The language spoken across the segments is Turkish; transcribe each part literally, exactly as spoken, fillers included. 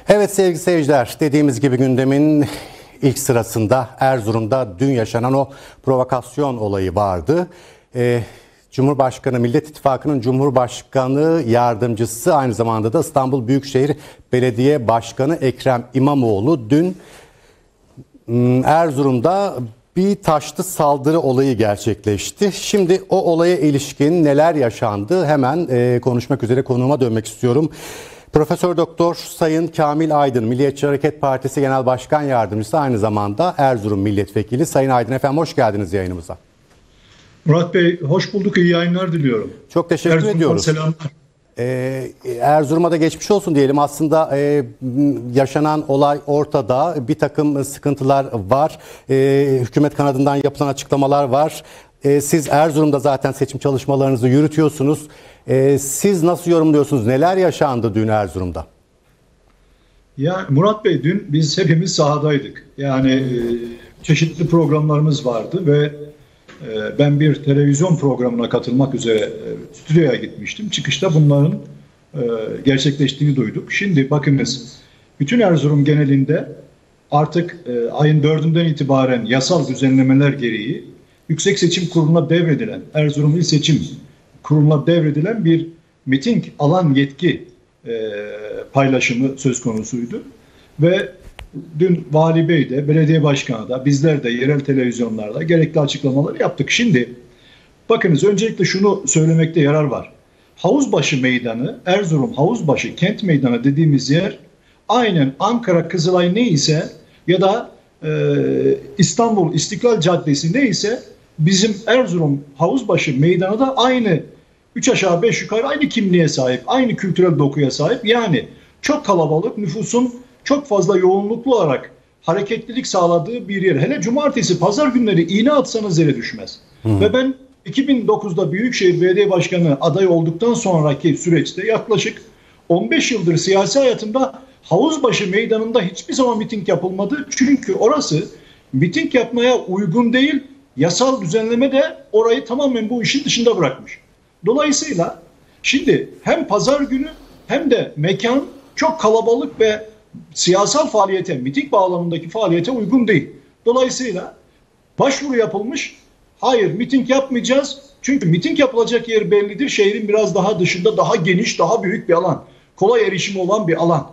Evet sevgili seyirciler, dediğimiz gibi gündemin ilk sırasında Erzurum'da dün yaşanan o provokasyon olayı vardı. Ee, Cumhurbaşkanı, Millet İttifakı'nın Cumhurbaşkanı Yardımcısı, aynı zamanda da İstanbul Büyükşehir Belediye Başkanı Ekrem İmamoğlu dün Erzurum'da bir taşlı saldırı olayı gerçekleşti. Şimdi o olaya ilişkin neler yaşandı hemen e, konuşmak üzere konuğuma dönmek istiyorum. Profesör Doktor Sayın Kamil Aydın, Milliyetçi Hareket Partisi Genel Başkan Yardımcısı, aynı zamanda Erzurum Milletvekili. Sayın Aydın efendim, hoş geldiniz yayınımıza. Murat Bey hoş bulduk, iyi yayınlar diliyorum. Çok teşekkür Erzurum'dan ediyoruz. Selamlar. Ee, Erzurum'a da geçmiş olsun diyelim. Aslında e, yaşanan olay ortada. Bir takım sıkıntılar var. E, hükümet kanadından yapılan açıklamalar var. E, siz Erzurum'da zaten seçim çalışmalarınızı yürütüyorsunuz. E, siz nasıl yorumluyorsunuz? Neler yaşandı dün Erzurum'da? Ya Murat Bey, dün biz hepimiz sahadaydık. Yani e, çeşitli programlarımız vardı ve e, ben bir televizyon programına katılmak üzere e, stüdyoya gitmiştim. Çıkışta bunların e, gerçekleştiğini duyduk. Şimdi bakınız, bütün Erzurum genelinde artık e, ayın dördünden itibaren yasal düzenlemeler gereği Yüksek Seçim Kurulu'na devredilen, Erzurum İl Seçim Kurulu'na devredilen bir miting alan yetki e, paylaşımı söz konusuydu. Ve dün Vali Bey de, belediye başkanı da, bizler de yerel televizyonlarda gerekli açıklamaları yaptık. Şimdi bakınız, öncelikle şunu söylemekte yarar var. Havuzbaşı Meydanı, Erzurum Havuzbaşı Kent Meydanı dediğimiz yer aynen Ankara Kızılay neyse ya da e, İstanbul İstiklal Caddesi neyse bizim Erzurum Havuzbaşı Meydanı da aynı, üç aşağı beş yukarı aynı kimliğe sahip, aynı kültürel dokuya sahip. Yani çok kalabalık, nüfusun çok fazla yoğunluklu olarak hareketlilik sağladığı bir yer. Hele cumartesi, pazar günleri iğne atsanız yere düşmez. Hı. Ve ben iki bin dokuzda Büyükşehir Belediye Başkanı adayı olduktan sonraki süreçte yaklaşık on beş yıldır siyasi hayatımda Havuzbaşı Meydanı'nda hiçbir zaman miting yapılmadı. Çünkü orası miting yapmaya uygun değil, yasal düzenleme de orayı tamamen bu işin dışında bırakmış. Dolayısıyla şimdi hem pazar günü hem de mekan çok kalabalık ve siyasal faaliyete, miting bağlamındaki faaliyete uygun değil. Dolayısıyla başvuru yapılmış. Hayır, miting yapmayacağız. Çünkü miting yapılacak yer bellidir. Şehrin biraz daha dışında, daha geniş, daha büyük bir alan. Kolay erişimi olan bir alan.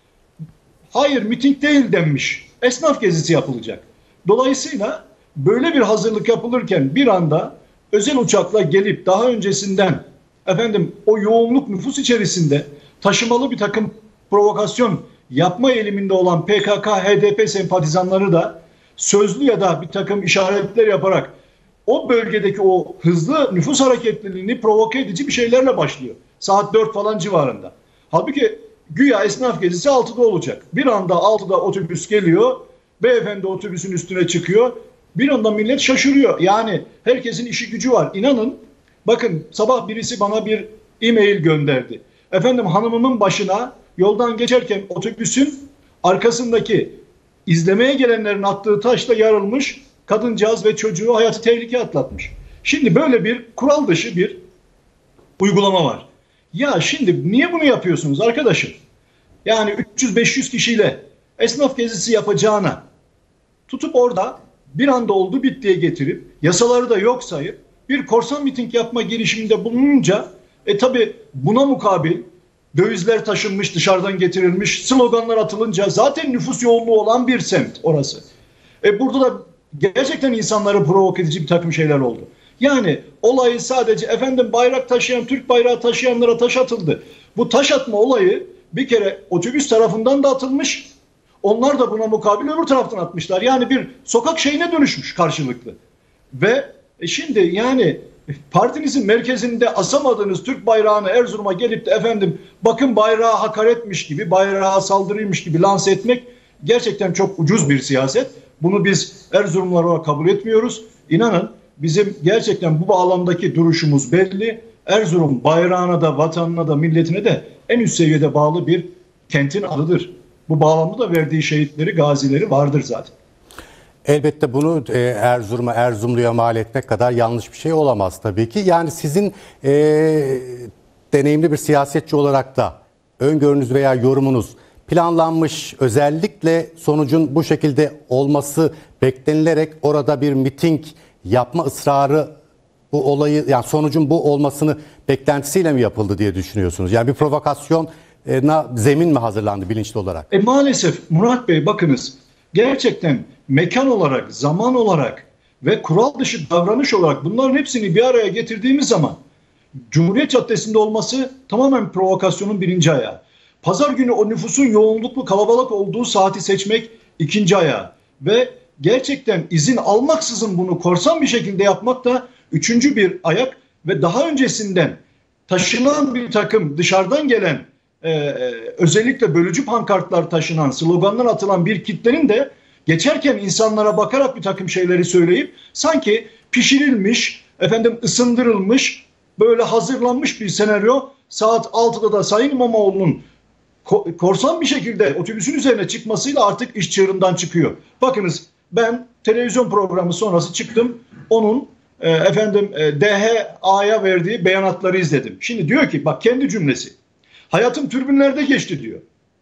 Hayır, miting değil denmiş. Esnaf gezisi yapılacak. Dolayısıyla böyle bir hazırlık yapılırken bir anda özel uçakla gelip daha öncesinden efendim o yoğunluk nüfus içerisinde taşımalı bir takım provokasyon yapma eğiliminde olan P K K H D P sempatizanları da sözlü ya da bir takım işaretler yaparak o bölgedeki o hızlı nüfus hareketliliğini provoke edici bir şeylerle başlıyor. Saat dört falan civarında. Halbuki güya esnaf gezisi altıda olacak. Bir anda altıda otobüs geliyor. Beyefendi otobüsün üstüne çıkıyor. Bir anda millet şaşırıyor. Yani herkesin işi gücü var. İnanın, bakın sabah birisi bana bir e-mail gönderdi. Efendim, hanımımın başına yoldan geçerken otobüsün arkasındaki izlemeye gelenlerin attığı taşla yarılmış, kadıncağız ve çocuğu hayatı tehlikeye atlatmış. Şimdi böyle bir kural dışı bir uygulama var. Ya şimdi niye bunu yapıyorsunuz arkadaşım? Yani üç yüz beş yüz kişiyle esnaf gezisi yapacağına tutup orada bir anda oldu bittiye getirip yasaları da yok sayıp bir korsan miting yapma girişiminde bulununca e tabi buna mukabil dövizler taşınmış, dışarıdan getirilmiş, sloganlar atılınca zaten nüfus yoğunluğu olan bir semt orası. E burada da gerçekten insanları provoke edici bir takım şeyler oldu. Yani olayı sadece efendim bayrak taşıyan, Türk bayrağı taşıyanlara taş atıldı. Bu taş atma olayı bir kere otobüs tarafından da atılmış. Onlar da buna mukabil öbür taraftan atmışlar. Yani bir sokak şeyine dönüşmüş karşılıklı. Ve e şimdi yani partinizin merkezinde asamadığınız Türk bayrağını Erzurum'a gelip de efendim bakın bayrağa hakaretmiş gibi, bayrağa saldırıymış gibi lanse etmek gerçekten çok ucuz bir siyaset. Bunu biz Erzurumlular olarak kabul etmiyoruz. İnanın bizim gerçekten bu bağlamdaki duruşumuz belli. Erzurum bayrağına da, vatanına da, milletine de en üst seviyede bağlı bir kentin adıdır. Bu bağlamda da verdiği şehitleri, gazileri vardır zaten. Elbette bunu e, Erzurum'a, Erzurumlu'ya mal etmek kadar yanlış bir şey olamaz tabii ki. Yani sizin e, deneyimli bir siyasetçi olarak da öngörünüz veya yorumunuz planlanmış, özellikle sonucun bu şekilde olması beklenilerek orada bir miting yapma ısrarı, bu olayı, yani sonucun bu olmasını beklentisiyle mi yapıldı diye düşünüyorsunuz? Yani bir provokasyona zemin mi hazırlandı bilinçli olarak? E maalesef Murat Bey, bakınız, gerçekten mekan olarak, zaman olarak ve kural dışı davranış olarak bunların hepsini bir araya getirdiğimiz zaman Cumhuriyet Caddesi'nde olması tamamen provokasyonun birinci ayağı. Pazar günü o nüfusun yoğunluklu, kalabalık olduğu saati seçmek ikinci ayağı. Ve gerçekten izin almaksızın bunu korsan bir şekilde yapmak da üçüncü bir ayak. Ve daha öncesinden taşınan bir takım dışarıdan gelen e, özellikle bölücü pankartlar taşınan, sloganlar atılan bir kitlenin de geçerken insanlara bakarak bir takım şeyleri söyleyip sanki pişirilmiş, efendim ısındırılmış, böyle hazırlanmış bir senaryo, saat altıda da Sayın İmamoğlu'nun korsan bir şekilde otobüsün üzerine çıkmasıyla artık iş çığırından çıkıyor. Bakınız, ben televizyon programı sonrası çıktım, onun e, efendim e, D H A'ya verdiği beyanatları izledim. Şimdi diyor ki, bak kendi cümlesi, hayatım türbünlerde geçti diyor.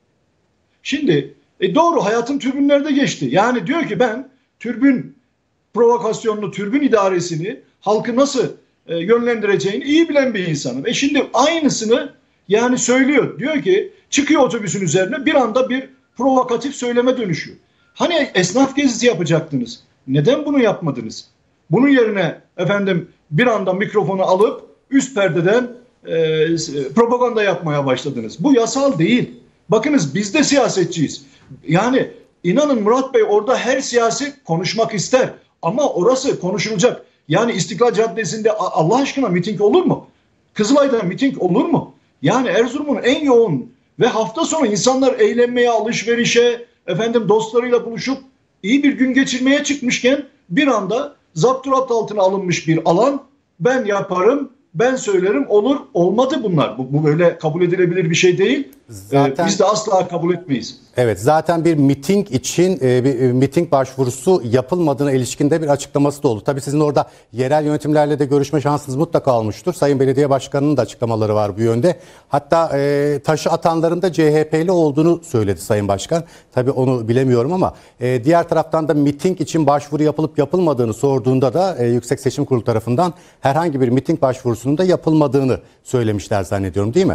Şimdi e, doğru, hayatım türbünlerde geçti. Yani diyor ki ben türbün provokasyonunu, türbün idaresini, halkı nasıl e, yönlendireceğini iyi bilen bir insanım. E şimdi aynısını yani söylüyor. Diyor ki çıkıyor otobüsün üzerine, bir anda bir provokatif söyleme dönüşüyor. Hani esnaf gezisi yapacaktınız? Neden bunu yapmadınız? Bunun yerine efendim bir anda mikrofonu alıp üst perdeden e, propaganda yapmaya başladınız. Bu yasal değil. Bakınız, biz de siyasetçiyiz. Yani inanın Murat Bey, orada her siyasi konuşmak ister. Ama orası konuşulacak. Yani İstiklal Caddesi'nde Allah aşkına miting olur mu? Kızılay'da miting olur mu? Yani Erzurum'un en yoğun ve hafta sonu insanlar eğlenmeye, alışverişe, efendim dostlarıyla buluşup iyi bir gün geçirmeye çıkmışken bir anda zapturapt altına alınmış bir alan. Ben yaparım, ben söylerim, olur. Olmadı bunlar. Bu, bu böyle kabul edilebilir bir şey değil. Zaten, ee, biz de asla kabul etmeyiz. Evet, zaten bir miting için e, bir e, miting başvurusu yapılmadığına ilişkinde bir açıklaması da oldu. Tabii sizin orada yerel yönetimlerle de görüşme şansınız mutlaka olmuştur. Sayın Belediye Başkanı'nın da açıklamaları var bu yönde. Hatta e, taşı atanların da C H P'li olduğunu söyledi Sayın Başkan. Tabii onu bilemiyorum ama e, diğer taraftan da miting için başvuru yapılıp yapılmadığını sorduğunda da e, Yüksek Seçim Kurulu tarafından herhangi bir miting başvurusunun da yapılmadığını söylemişler zannediyorum, değil mi?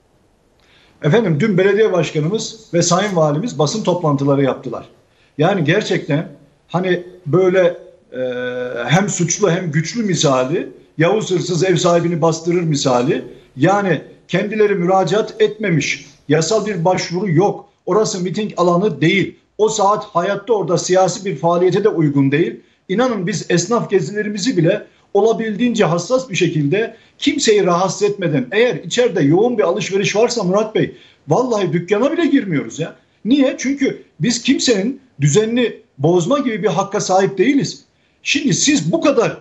Efendim, dün belediye başkanımız ve sayın valimiz basın toplantıları yaptılar. Yani gerçekten hani böyle e, hem suçlu hem güçlü misali, Yavuz hırsız ev sahibini bastırır misali, yani kendileri müracaat etmemiş, yasal bir başvuru yok, orası miting alanı değil, o saat hayatta orada siyasi bir faaliyete de uygun değil. İnanın biz esnaf gezilerimizi bile olabildiğince hassas bir şekilde, kimseyi rahatsız etmeden, eğer içeride yoğun bir alışveriş varsa Murat Bey, vallahi dükkana bile girmiyoruz ya. Niye? Çünkü biz kimsenin düzenini bozma gibi bir hakka sahip değiliz. Şimdi siz bu kadar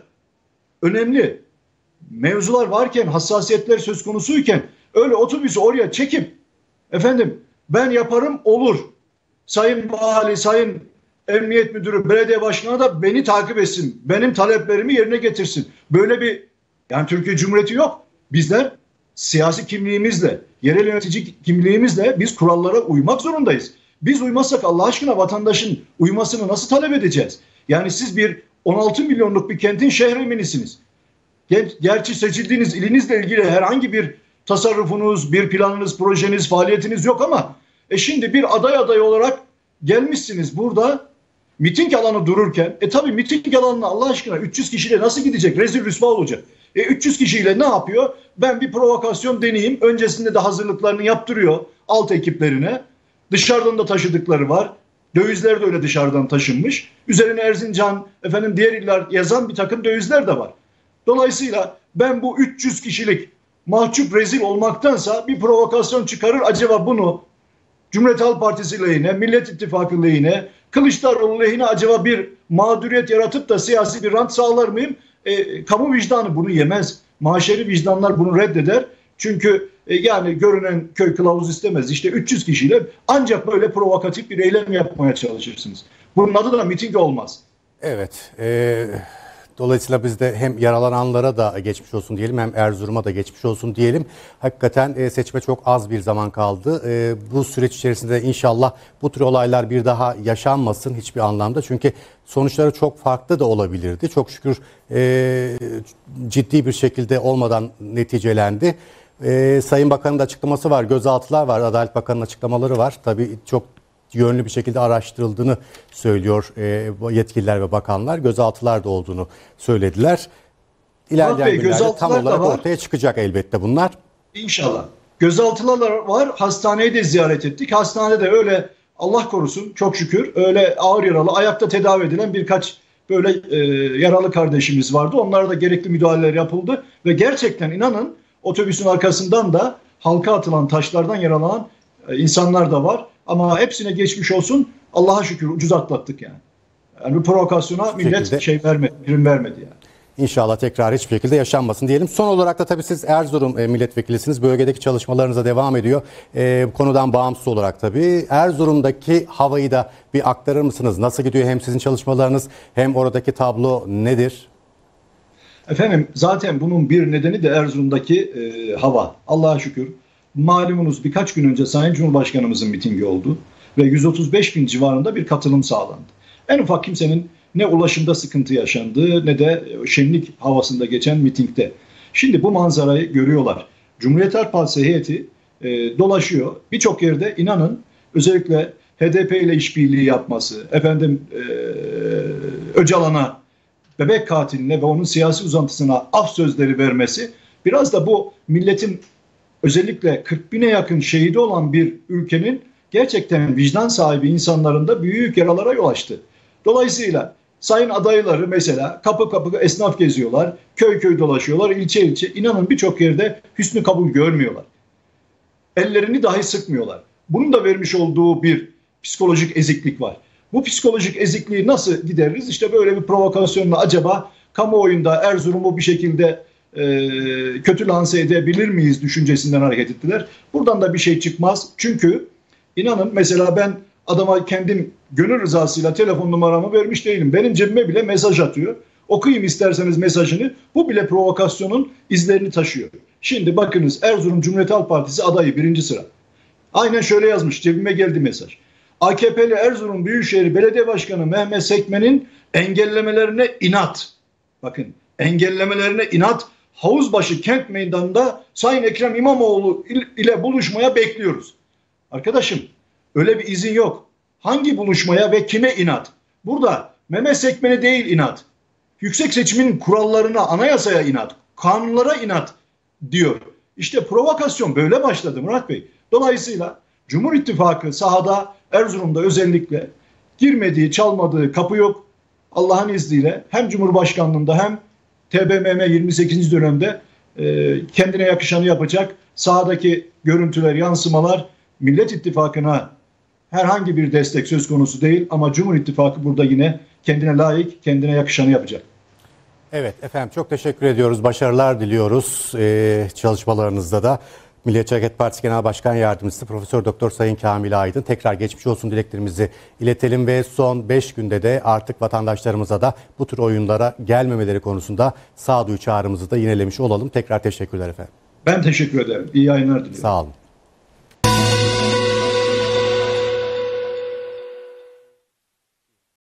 önemli mevzular varken, hassasiyetler söz konusuyken öyle otobüsü oraya çekip efendim ben yaparım, olur, sayın vali, sayın emniyet müdürü, belediye başkanı da beni takip etsin, benim taleplerimi yerine getirsin. Böyle bir, yani Türkiye Cumhuriyeti yok. Bizler siyasi kimliğimizle, yerel yönetici kimliğimizle biz kurallara uymak zorundayız. Biz uymazsak Allah aşkına vatandaşın uymasını nasıl talep edeceğiz? Yani siz bir on altı milyonluk bir kentin şehremenisiniz. Ger- Gerçi seçildiğiniz ilinizle ilgili herhangi bir tasarrufunuz, bir planınız, projeniz, faaliyetiniz yok ama e şimdi bir aday aday olarak gelmişsiniz burada miting alanı dururken. E tabii miting alanına Allah aşkına üç yüz kişiyle nasıl gidecek? Rezil rüsva olacak. E üç yüz kişiyle ne yapıyor? Ben bir provokasyon deneyeyim. Öncesinde de hazırlıklarını yaptırıyor alt ekiplerine. Dışarıdan da taşıdıkları var. Dövizler de öyle dışarıdan taşınmış. Üzerine Erzincan, efendim diğer iller yazan bir takım dövizler de var. Dolayısıyla ben bu üç yüz kişilik mahcup rezil olmaktansa bir provokasyon çıkarır. Acaba bunu Cumhuriyet Halk Partisi lehine, Millet İttifakı lehine, Kılıçdaroğlu lehine acaba bir mağduriyet yaratıp da siyasi bir rant sağlar mıyım? E, kamu vicdanı bunu yemez. Maşeri vicdanlar bunu reddeder. Çünkü e, yani görünen köy kılavuz istemez. İşte üç yüz kişiyle ancak böyle provokatif bir eylem yapmaya çalışırsınız. Bunun adı da miting olmaz. Evet. E, Dolayısıyla biz de hem yaralananlara da geçmiş olsun diyelim hem Erzurum'a da geçmiş olsun diyelim. Hakikaten e, seçime çok az bir zaman kaldı. E, bu süreç içerisinde inşallah bu tür olaylar bir daha yaşanmasın hiçbir anlamda. Çünkü sonuçları çok farklı da olabilirdi. Çok şükür e, ciddi bir şekilde olmadan neticelendi. E, Sayın Bakan'ın da açıklaması var, gözaltılar var, Adalet Bakanı'nın açıklamaları var. Tabii çok yönlü bir şekilde araştırıldığını söylüyor e, yetkililer ve bakanlar. Gözaltılar da olduğunu söylediler. İlerleyen Bey, günlerde tam olarak var. ortaya çıkacak elbette bunlar. İnşallah. Gözaltılar var. Hastaneyi de ziyaret ettik. Hastanede öyle Allah korusun çok şükür öyle ağır yaralı ayakta tedavi edilen birkaç böyle e, yaralı kardeşimiz vardı. Onlara da gerekli müdahaleler yapıldı. Ve gerçekten inanın otobüsün arkasından da halka atılan taşlardan yaralanan e, insanlar da var. Ama hepsine geçmiş olsun. Allah'a şükür ucuz atlattık yani. Yani bu provokasyona millet şekilde şey vermedi, prim vermedi yani. İnşallah tekrar hiçbir şekilde yaşanmasın diyelim. Son olarak da tabii siz Erzurum e, milletvekilisiniz. Bölgedeki çalışmalarınıza devam ediyor. E, bu konudan bağımsız olarak tabii. Erzurum'daki havayı da bir aktarır mısınız? Nasıl gidiyor hem sizin çalışmalarınız hem oradaki tablo nedir? Efendim zaten bunun bir nedeni de Erzurum'daki e, hava. Allah'a şükür. Malumunuz birkaç gün önce Sayın Cumhurbaşkanımızın mitingi oldu ve yüz otuz beş bin civarında bir katılım sağlandı. En ufak kimsenin ne ulaşımda sıkıntı yaşandığı ne de şenlik havasında geçen mitingde. Şimdi bu manzarayı görüyorlar. Cumhuriyet Halk Partisi heyeti e, dolaşıyor. Birçok yerde inanın özellikle H D P ile işbirliği yapması, efendim e, Öcalan'a, bebek katiline ve onun siyasi uzantısına af sözleri vermesi biraz da bu milletin özellikle kırk bine yakın şehidi olan bir ülkenin gerçekten vicdan sahibi insanların da büyük yaralara yol açtı. Dolayısıyla sayın adayları mesela kapı kapı esnaf geziyorlar, köy köy dolaşıyorlar, ilçe ilçe. İnanın birçok yerde hüsnü kabul görmüyorlar. Ellerini dahi sıkmıyorlar. Bunun da vermiş olduğu bir psikolojik eziklik var. Bu psikolojik ezikliği nasıl gideririz? İşte böyle bir provokasyonla acaba kamuoyunda Erzurum'u bir şekilde e, kötü lanse edebilir miyiz düşüncesinden hareket ettiler. Buradan da bir şey çıkmaz. Çünkü inanın mesela ben adama kendim gönül rızasıyla telefon numaramı vermiş değilim. Benim cebime bile mesaj atıyor. Okuyayım isterseniz mesajını. Bu bile provokasyonun izlerini taşıyor. Şimdi bakınız Erzurum Cumhuriyet Halk Partisi adayı birinci sıra. Aynen şöyle yazmış, cebime geldi mesaj. A K P'li Erzurum Büyükşehir Belediye Başkanı Mehmet Sekmen'in engellemelerine inat. Bakın engellemelerine inat. Havuzbaşı kent meydanında Sayın Ekrem İmamoğlu ile buluşmaya bekliyoruz. Arkadaşım öyle bir izin yok. Hangi buluşmaya ve kime inat? Burada Mehmet Sekmen'e değil inat. Yüksek seçimin kurallarına, anayasaya inat. Kanunlara inat diyor. İşte provokasyon böyle başladı Murat Bey. Dolayısıyla Cumhur İttifakı sahada Erzurum'da özellikle girmediği, çalmadığı kapı yok. Allah'ın izniyle hem Cumhurbaşkanlığında hem T B M M yirmi sekizinci dönemde e, kendine yakışanı yapacak. Sahadaki görüntüler, yansımalar Millet İttifakı'na herhangi bir destek söz konusu değil ama Cumhur İttifakı burada yine kendine layık, kendine yakışanı yapacak. Evet efendim çok teşekkür ediyoruz. Başarılar diliyoruz ee, çalışmalarınızda da. Milliyetçi Hareket Partisi Genel Başkan Yardımcısı Profesör Doktor Sayın Kamil Aydın tekrar geçmiş olsun dileklerimizi iletelim ve son beş günde de artık vatandaşlarımıza da bu tür oyunlara gelmemeleri konusunda sağduyu çağrımızı da yinelemiş olalım. Tekrar teşekkürler efendim. Ben teşekkür ederim. İyi yayınlar diliyorum. Sağ olun.